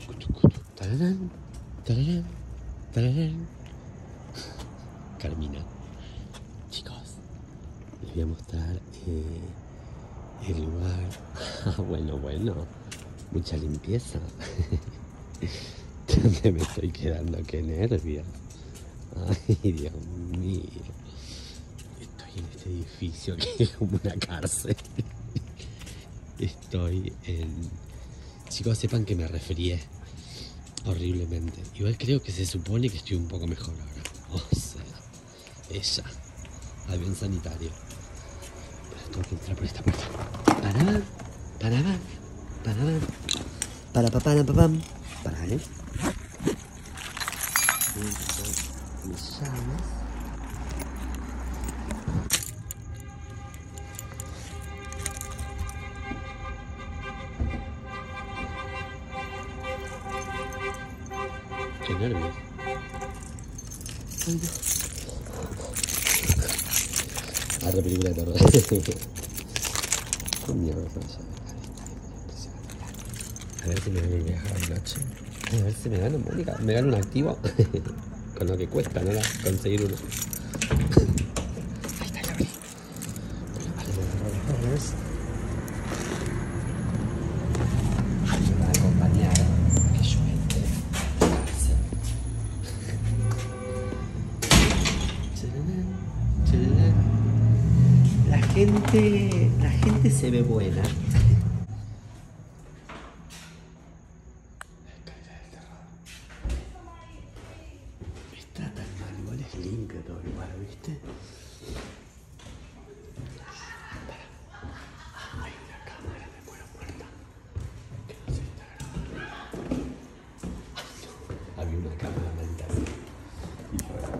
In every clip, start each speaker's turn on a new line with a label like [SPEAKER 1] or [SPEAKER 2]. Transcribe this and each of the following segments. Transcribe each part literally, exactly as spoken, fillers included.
[SPEAKER 1] Tararán, tararán, tararán. Carmina. Chicos, les voy a mostrar eh, el lugar. Bueno, bueno, mucha limpieza. ¿Dónde me estoy quedando? Qué nervios. Ay, Dios mío. Estoy en este edificio que es como una cárcel. Estoy en... Chicos, sepan que me resfrié horriblemente. Igual creo que se supone que estoy un poco mejor ahora. O sea, ella. Avión sanitario. Pero tengo que entrar por esta puerta. Para, para, para, para, para, para, para, para, ¿eh? Mis llaves. Qué nervios. Ay, no. Arre, película de terror. Qué mierda esa llave. A ver si me dan un viaje a la noche. A ver si me dan, Mónica, me dan un activo. Con lo que cuesta, ¿no? Conseguir uno. Ahí está, ya abrí. Vale, me agarro los perros. Me va a acompañar que yo entre a casa. La gente, la gente se ve buena. Está tan mal, igual es limpio todo el lugar, ¿viste? Ay, la cámara, me muero muerta. Que no se está grabando. Ay, no. Había una cámara maldita. Y yo...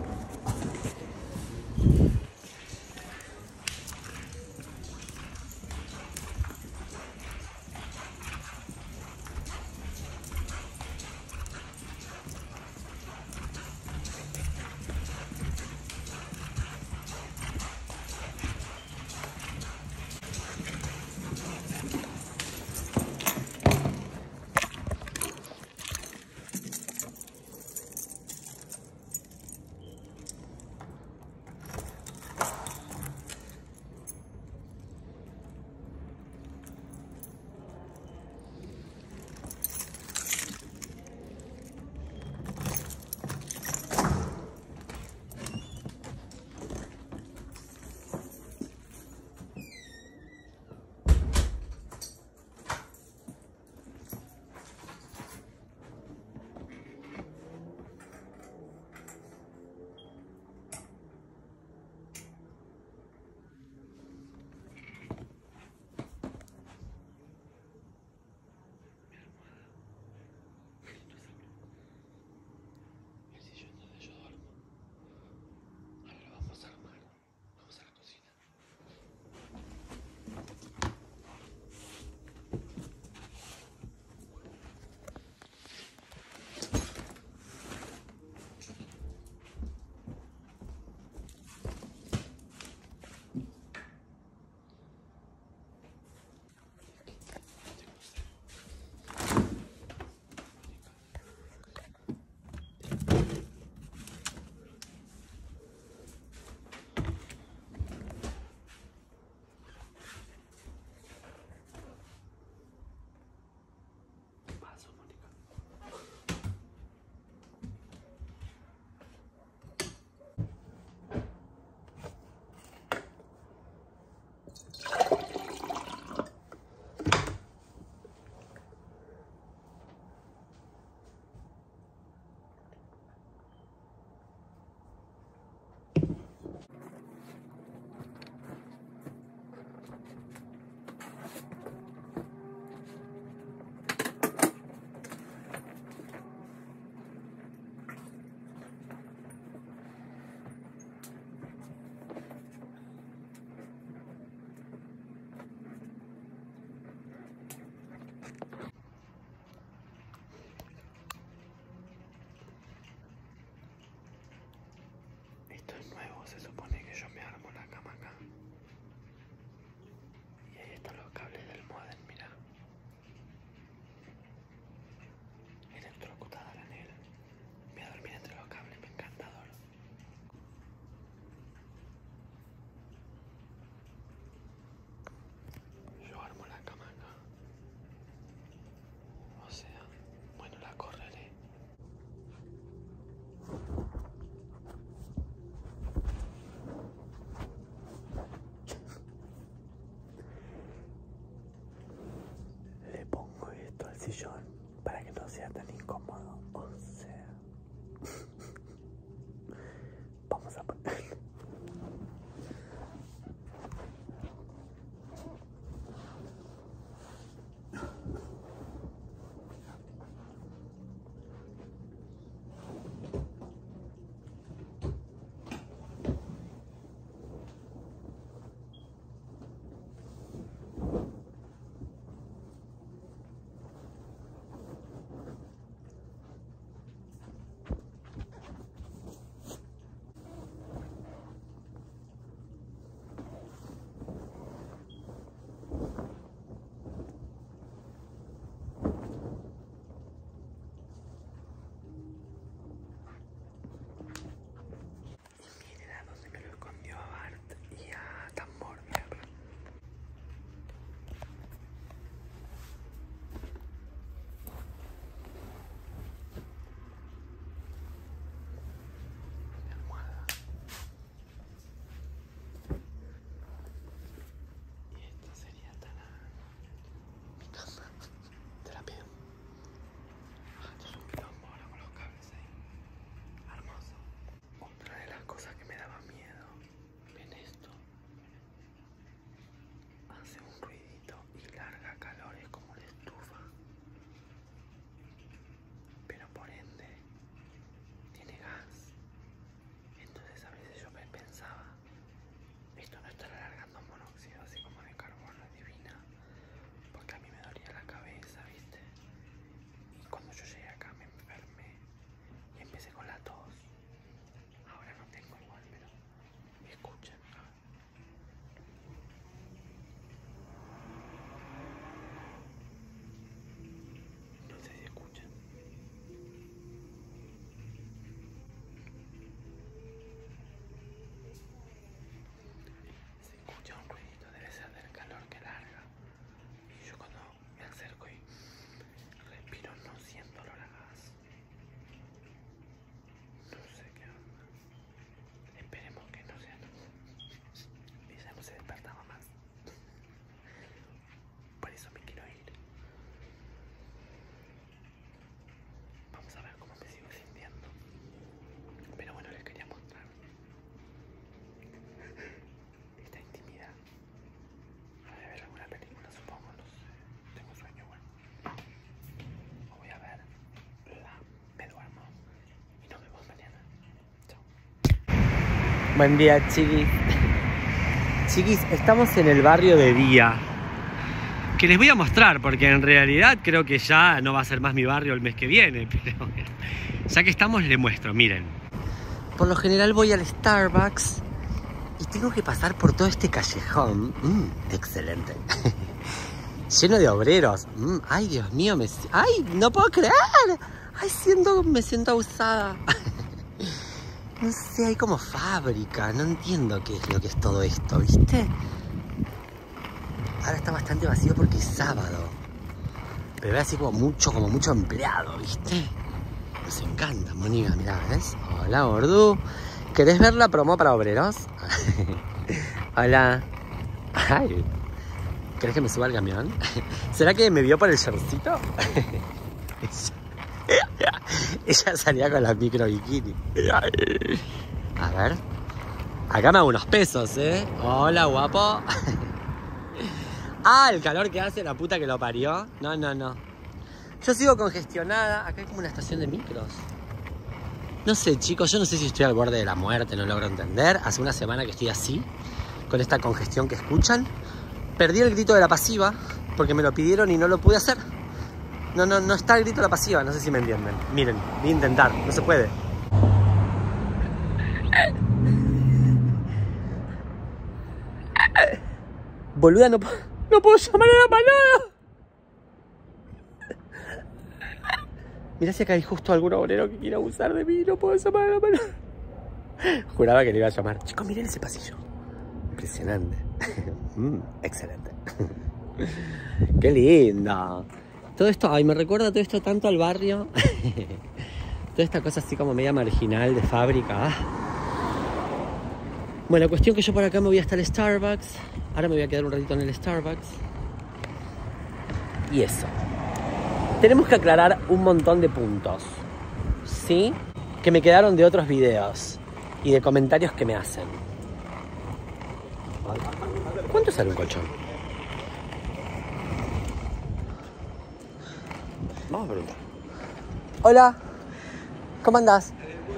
[SPEAKER 1] Buen día, chiquis. Chiquis, estamos en el barrio de día. Que les voy a mostrar, porque en realidad creo que ya no va a ser más mi barrio el mes que viene. Pero ya que estamos, les muestro, miren. Por lo general voy al Starbucks y tengo que pasar por todo este callejón. Mm, excelente. Lleno de obreros. Mm, ay, Dios mío, me... ¡Ay, no puedo creer! ¡Ay, siento, me siento abusada! No sé, hay como fábrica. No entiendo qué es lo que es todo esto, ¿viste? Ahora está bastante vacío porque es sábado. Pero ve así como mucho, como mucho empleado, ¿viste? Nos encanta, Mónica, mirá, ¿ves? Hola, Gordú. ¿Querés ver la promo para obreros? Hola. Ay. ¿Querés que me suba al camión? ¿Será que me vio por el shortcito? Ella salía con la micro bikini. A ver. Acá me hago unos pesos, ¿eh? Hola, guapo. Ah, el calor que hace, la puta que lo parió. No, no, no. Yo sigo congestionada. Acá hay como una estación de micros. No sé, chicos, yo no sé si estoy al borde de la muerte, no logro entender. Hace una semana que estoy así, con esta congestión que escuchan. Perdí el grito de la pasiva, porque me lo pidieron y no lo pude hacer. No, no, no está el grito de la pasiva, no sé si me entienden. Miren, voy a intentar, no se puede. Boluda, no, no puedo llamar a la manada. Mirá si acá hay justo algún obrero que quiera abusar de mí, no puedo llamar a la manada. Juraba que le iba a llamar. Chicos, miren ese pasillo. Impresionante. mm, excelente. Qué lindo. Todo esto, ay, me recuerda todo esto tanto al barrio. Toda esta cosa así como media marginal de fábrica. Bueno, la cuestión que yo por acá me voy hasta el Starbucks. Ahora me voy a quedar un ratito en el Starbucks. Y eso. Tenemos que aclarar un montón de puntos, ¿sí? Que me quedaron de otros videos y de comentarios que me hacen. ¿Cuánto sale un colchón? Vamos a preguntar. Hola, ¿cómo andás?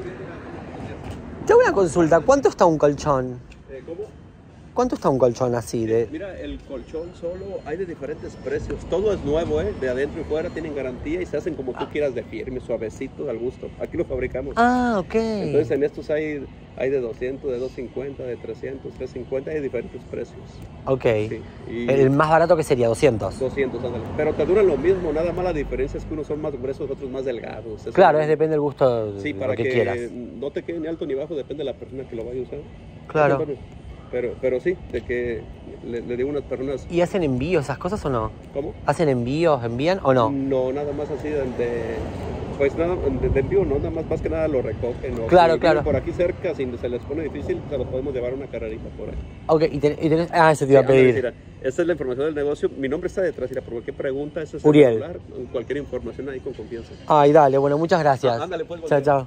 [SPEAKER 1] Te hago una consulta, ¿cuánto está un colchón?
[SPEAKER 2] Eh, ¿Cómo?
[SPEAKER 1] ¿Cuánto está un colchón así de...?
[SPEAKER 2] Mira, el colchón solo hay de diferentes precios. Todo es nuevo, ¿eh? De adentro y fuera tienen garantía y se hacen como tú quieras, de firme, suavecitos, al gusto. Aquí lo fabricamos.
[SPEAKER 1] Ah, ok.
[SPEAKER 2] Entonces en estos hay, hay de doscientos, de doscientos cincuenta, de trescientos, trescientos cincuenta, hay diferentes precios.
[SPEAKER 1] Ok.
[SPEAKER 2] Sí. Y
[SPEAKER 1] El más barato que sería doscientos.
[SPEAKER 2] doscientos, ándale. Pero te duran lo mismo, nada más la diferencia es que unos son más gruesos, otros más delgados. Eso
[SPEAKER 1] Claro,
[SPEAKER 2] no...
[SPEAKER 1] es depende del gusto de
[SPEAKER 2] sí,
[SPEAKER 1] lo
[SPEAKER 2] para
[SPEAKER 1] que,
[SPEAKER 2] que
[SPEAKER 1] quieras.
[SPEAKER 2] no te quede ni alto ni bajo, depende de la persona que lo vaya a usar.
[SPEAKER 1] Claro.
[SPEAKER 2] Pero, pero sí, de que le, le digo a unas personas...
[SPEAKER 1] ¿Y hacen envíos esas cosas o no?
[SPEAKER 2] ¿Cómo?
[SPEAKER 1] ¿Hacen envíos, envían o no?
[SPEAKER 2] No, nada más así de... de pues nada, de, de envío no, nada más, más que nada lo recogen. ¿No?
[SPEAKER 1] Claro,
[SPEAKER 2] si
[SPEAKER 1] claro.
[SPEAKER 2] Por aquí cerca, si se les pone difícil, se los podemos llevar una carrerita por ahí.
[SPEAKER 1] Ok, y, ten, y tenés... Ah, eso te iba
[SPEAKER 2] Sí,
[SPEAKER 1] a pedir.
[SPEAKER 2] mira, esta es la información del negocio. Mi nombre está detrás, mira, por cualquier pregunta, eso es
[SPEAKER 1] Uriel.
[SPEAKER 2] el celular, cualquier información ahí con confianza.
[SPEAKER 1] Ay, dale, bueno, muchas gracias.
[SPEAKER 2] Ah, ándale, pues,
[SPEAKER 1] chao, chao.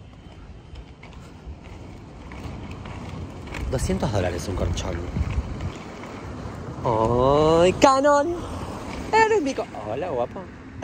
[SPEAKER 1] doscientos dólares un colchón. ¡Ay, Canon! ¡Eres mi co... Hola, guapo.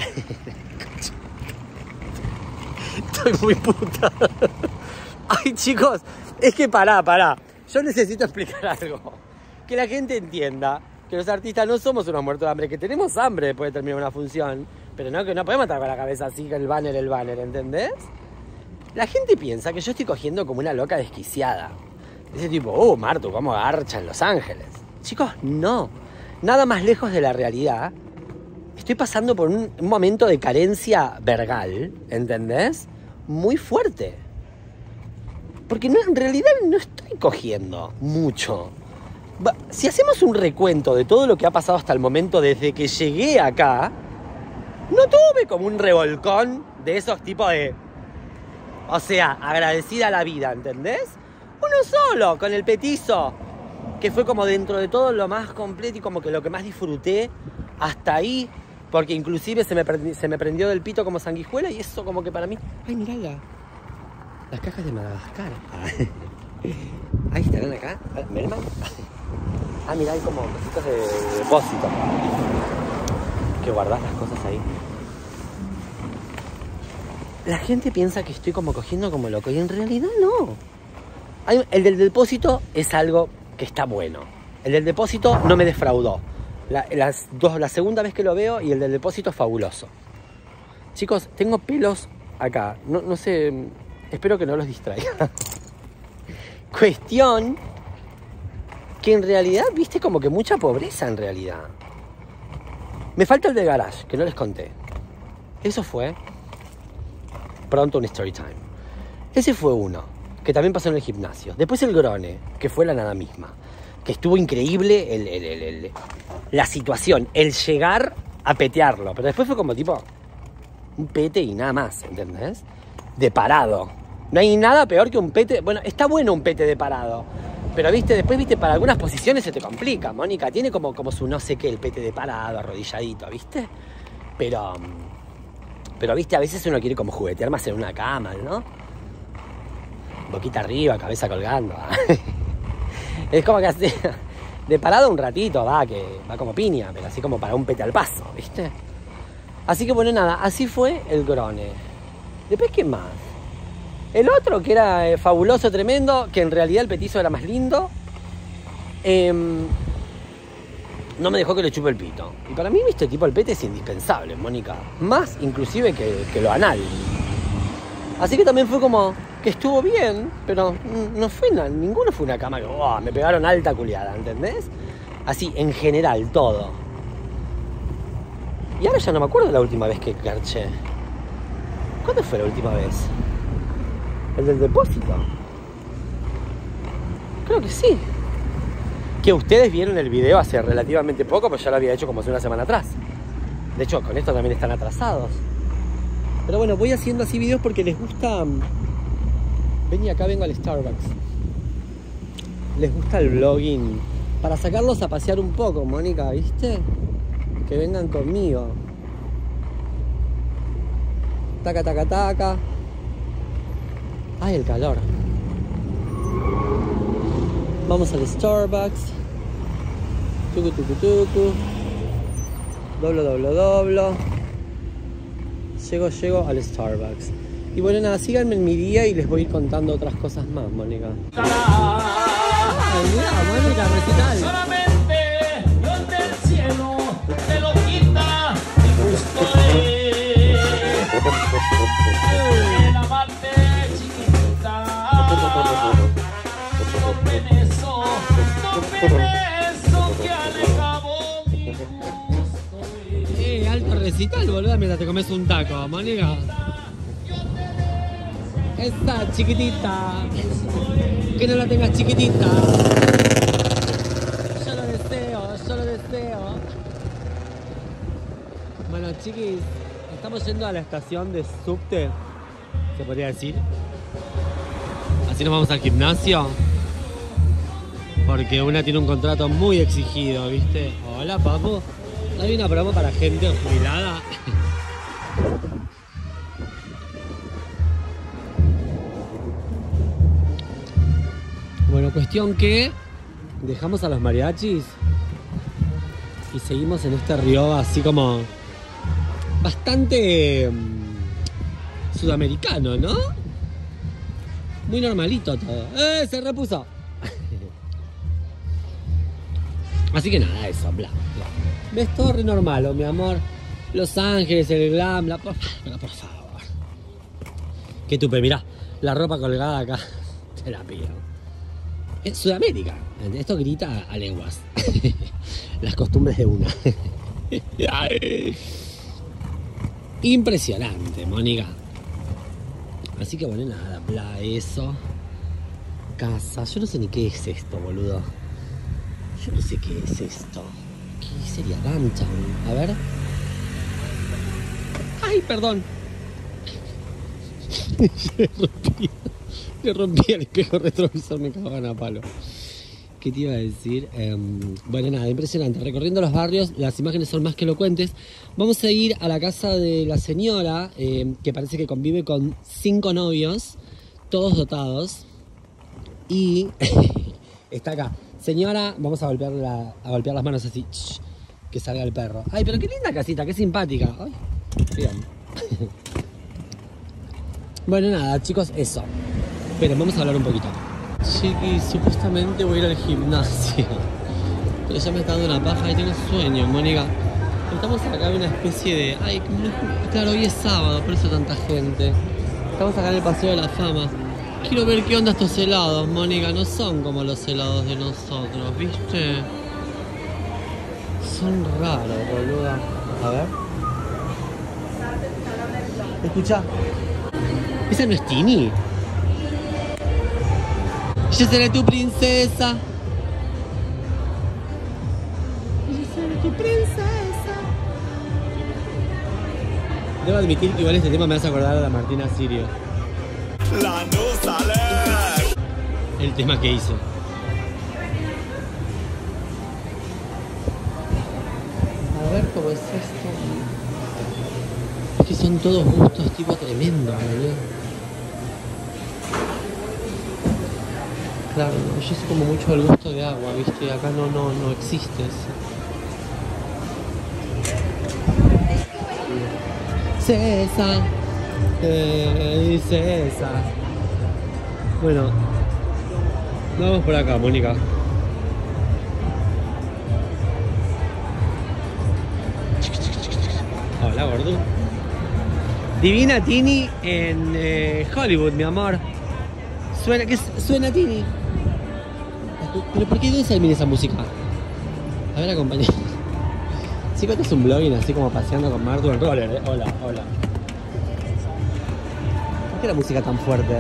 [SPEAKER 1] Estoy muy puta. Ay, chicos, es que pará, pará. Yo necesito explicar algo. Que la gente entienda que los artistas no somos unos muertos de hambre, que tenemos hambre después de terminar una función, pero no que no podemos estar con la cabeza así, con el banner, el banner, ¿entendés? La gente piensa que yo estoy cogiendo como una loca desquiciada. Ese tipo, oh, Martu, ¿cómo garcha en Los Ángeles? Chicos, no. Nada más lejos de la realidad. Estoy pasando por un, un momento de carencia vergal, ¿entendés? Muy fuerte. Porque no, en realidad no estoy cogiendo mucho. Si hacemos un recuento de todo lo que ha pasado hasta el momento desde que llegué acá, no tuve como un revolcón de esos tipos de... O sea, agradecida a la vida, ¿entendés? Uno solo, con el petizo, que fue como dentro de todo lo más completo y como que lo que más disfruté hasta ahí, porque inclusive se me, se me prendió del pito como sanguijuela y eso como que para mí... Ay, mirá las cajas de Madagascar. Ahí estarán acá. ¿Melman? Ah, mirá, hay como cositas de, de depósito. Que guardás las cosas ahí. La gente piensa que estoy como cogiendo como loco y en realidad no. Hay- el del depósito es algo que está bueno. El del depósito no me defraudó. La, las dos, la segunda vez que lo veo y el del depósito es fabuloso. Chicos, tengo pelos acá. No, no sé, espero que no los distraiga. Cuestión que en realidad, viste, como que mucha pobreza en realidad. Me falta el de garage, que no les conté. Eso fue pronto un story time. Ese fue uno, que también pasó en el gimnasio. Después el Grone, que fue la nada misma. Que estuvo increíble el, el, el, el, la situación, el llegar a petearlo. Pero después fue como tipo un pete y nada más, ¿entendés? De parado. No hay nada peor que un pete. Bueno, está bueno un pete de parado. Pero viste, después viste, para algunas posiciones se te complica, Mónica. Tiene como, como su no sé qué, el pete de parado, arrodilladito, ¿viste? Pero. Pero viste, a veces uno quiere como juguetear más en una cama, ¿no? Boquita arriba, cabeza colgando. Es como que así, de parado un ratito, va, que va como piña, pero así como para un pete al paso, ¿viste? Así que bueno, nada, así fue el Grone. Después, ¿qué más? El otro, que era eh, fabuloso, tremendo, que en realidad el petizo era más lindo, eh, no me dejó que le chupe el pito. Y para mí, viste, tipo el pete es indispensable, Mónica. Más inclusive que, que lo anal. Así que también fue como que estuvo bien, pero no fue nada, ninguno fue una cama que oh, me pegaron alta culiada, ¿entendés? Así, en general, todo. Y ahora ya no me acuerdo la última vez que garché. ¿Cuándo fue la última vez? ¿El del depósito? Creo que sí. Que ustedes vieron el video hace relativamente poco, pues ya lo había hecho como hace una semana atrás. De hecho, con esto también están atrasados. Pero bueno, voy haciendo así videos porque les gusta... Ven y acá vengo al Starbucks. Les gusta el vlogging. Para sacarlos a pasear un poco, Mónica, ¿viste? Que vengan conmigo. Taca, taca, taca. Ay, el calor. Vamos al Starbucks. Tucu, tucu, tucu. Doblo, doblo, doblo. Llego, llego al Starbucks. Y bueno, nada, síganme en mi día y les voy a ir contando otras cosas más, Mónica. Ay, mira, Mónica, recital.
[SPEAKER 3] Solamente Dios del cielo te lo quita y justo es. El amarte chiquitita. Topen eso, topen eso que al cabo mi gusto es.
[SPEAKER 1] Eh, alto recital, boludo, mientras te comes un taco, Mónica. Esta chiquitita, que no la tengas chiquitita. Yo lo deseo, yo lo deseo. Bueno, chiquis, estamos yendo a la estación de subte, se podría decir. Así nos vamos al gimnasio. Porque una tiene un contrato muy exigido, ¿viste? Hola, papu. Hay una promo para gente jubilada. Bueno, cuestión que dejamos a los mariachis y seguimos en este río así como bastante um, sudamericano, ¿no? Muy normalito todo. ¡Eh! Se repuso. Así que nada, eso, bla, bla. ¿Ves? Todo re normal, oh, mi amor. Los Ángeles, el glam, la... Por, por favor. Que tupe, mirá. La ropa colgada acá. Te la pido. Es Sudamérica. Esto grita a lenguas. Las costumbres de una. Impresionante, Mónica. Así que bueno, nada, bla, eso. Casa. Yo no sé ni qué es esto, boludo. Yo no sé qué es esto. ¿Qué sería Downtown? A ver. ¡Ay, perdón! Le rompí, le rompí el espejo retrovisor, me cagaban a palo. ¿Qué te iba a decir? Eh, bueno, nada, impresionante. Recorriendo los barrios, las imágenes son más que elocuentes. Vamos a ir a la casa de la señora, eh, que parece que convive con cinco novios, todos dotados. Y está acá. Señora, vamos a golpear, la, a golpear las manos así. Shh, que salga el perro. Ay, pero qué linda casita, qué simpática. Ay, bien. Bueno, nada, chicos, eso. Pero vamos a hablar un poquito. Chiqui, supuestamente voy a ir al gimnasio. Pero ya me está dando una paja y tengo sueño, Mónica. Estamos acá en una especie de... Ay, no, claro, hoy es sábado, por eso tanta gente. Estamos acá en el Paseo de la Fama. Quiero ver qué onda estos helados, Mónica. No son como los helados de nosotros, ¿viste? Son raros, boluda. A ver. Escucha. Esa no es Tini. Yo seré tu princesa. Yo seré tu princesa. Debo admitir que igual este tema me hace acordar a la Martina Sirio. La no sale. El tema que hizo. A ver cómo es esto. Es que son todos gustos tipo tremendo, boludo. Claro, no, yo sé como mucho el gusto de agua, ¿viste? Acá no, no, no existe eso. César, eh, César. Bueno, vamos por acá, Mónica. Hola, gordo. Divina Tini en eh, Hollywood, mi amor. Suena, ¿qué suena Tini? ¿Pero por qué debe ser esa música? A ver, acompañame. Sí, que es un vlogging así como paseando con Martu en roller, ¿eh? Hola, hola. ¿Por qué la música tan fuerte?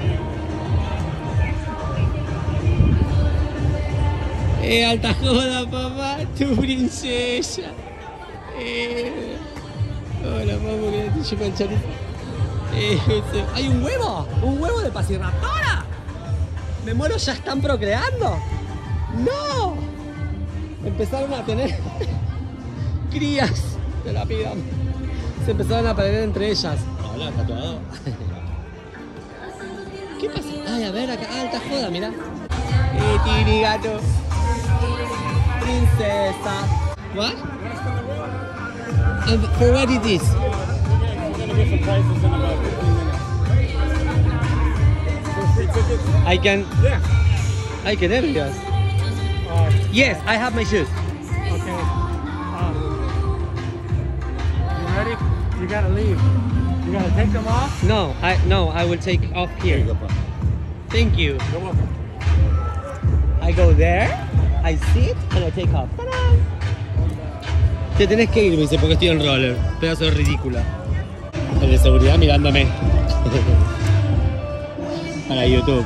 [SPEAKER 1] Eh, alta joda, papá, tu princesa. Eh. Hola, mamá, que te chupa el chorizo. Eh, ¿hay un huevo? ¿Un huevo de pasirraptora? Me muero, ¿ya están procreando? ¡No! Empezaron a tener crías, te la pido. Se empezaron a pelear entre ellas. Hola, tatuado. ¿Qué pasa? Ay, a ver, acá, alta joda, mira. Eh, Tini, gato. Princesa. What? And for what it is? I can.
[SPEAKER 4] Yeah.
[SPEAKER 1] I can have yours.
[SPEAKER 4] Uh,
[SPEAKER 1] Yes, I have my shoes.
[SPEAKER 4] okay. Um, you ready? You gotta leave. You gotta take them off.
[SPEAKER 1] No, I no, I will take off here. Thank you.
[SPEAKER 4] You're welcome.
[SPEAKER 1] I go there, I sit and I take off. ¡Tarán! Te tenés que ir, me dice, porque estoy en roller. Pedazo de ridícula. El de seguridad mirándome. Para YouTube.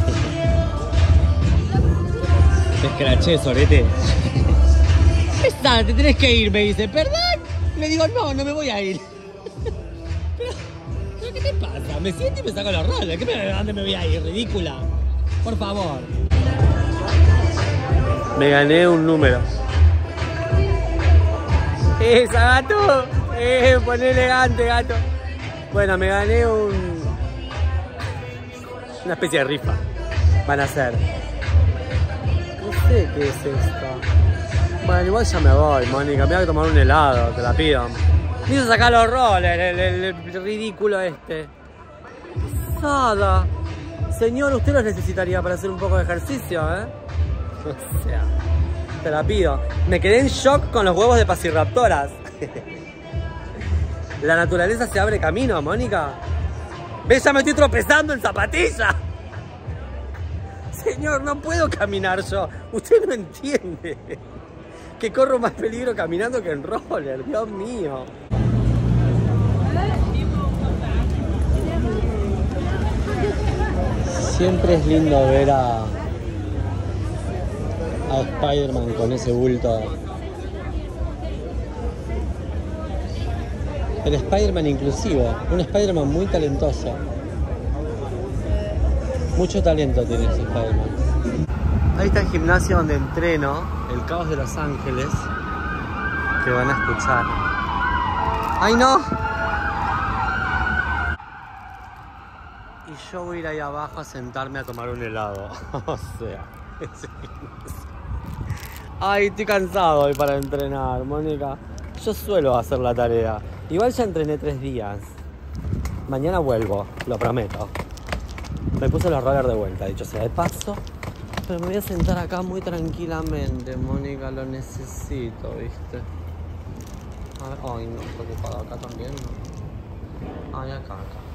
[SPEAKER 1] Te escraché, sorete. Pesada, te tenés que ir, me dice. ¿Perdón? Le digo, no, no me voy a ir. Pero, ¿pero qué te pasa? Me siento y me saco los rollers. ¿Qué me, ¿A dónde me voy a ir? Ridícula. Por favor. Me gané un número. ¡Esa, gato! ¡Eh, poné elegante, gato! Bueno, me gané un... una especie de rifa. Van a ser. No sé qué es esto. Bueno, igual ya me voy, Mónica. Me voy a tomar un helado, te la pido. Me hizo sacar los rollers, el, el, el ridículo este. Pesada. Señor, usted los necesitaría para hacer un poco de ejercicio, ¿eh? O sea, te la pido. Me quedé en shock con los huevos de pasirraptoras. La naturaleza se abre camino, Mónica. ¿Ves? Ya me estoy tropezando en zapatilla. Señor, no puedo caminar yo. Usted no entiende que corro más peligro caminando que en roller. Dios mío. Siempre es lindo ver a, a Spider-Man con ese bulto. El Spider-Man inclusivo, un Spider-Man muy talentoso. Mucho talento tiene ese Spider-Man. Ahí está el gimnasio donde entreno, el Caos de Los Ángeles, que van a escuchar. ¡Ay, no! Y yo voy a ir ahí abajo a sentarme a tomar un helado. O sea... Ay, estoy cansado hoy para entrenar, Mónica. Yo suelo hacer la tarea. Igual ya entrené tres días. Mañana vuelvo, lo prometo. Me puse los rollers de vuelta, dicho sea de paso. Pero me voy a sentar acá muy tranquilamente, Mónica, lo necesito, ¿viste? A ver, ay, no, preocupado, acá también, ¿no? Ay, acá, acá.